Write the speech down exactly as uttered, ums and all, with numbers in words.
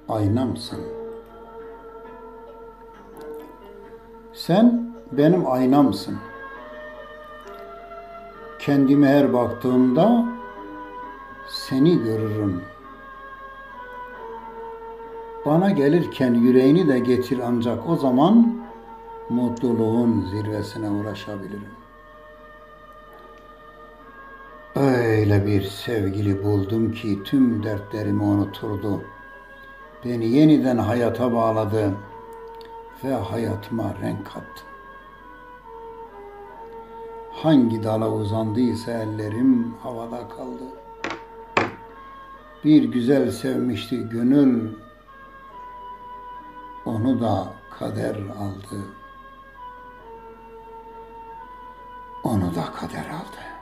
aynamsın. Sen benim aynamsın. Kendime her baktığımda seni görürüm. Bana gelirken yüreğini de getir, ancak o zaman mutluluğun zirvesine ulaşabilirim. Öyle bir sevgili buldum ki tüm dertlerimi unuturdu. Beni yeniden hayata bağladı ve hayatıma renk kattı. Hangi dala uzandıysa ellerim havada kaldı. Bir güzel sevmişti gönül, onu da kader aldı. Onu da kader aldı.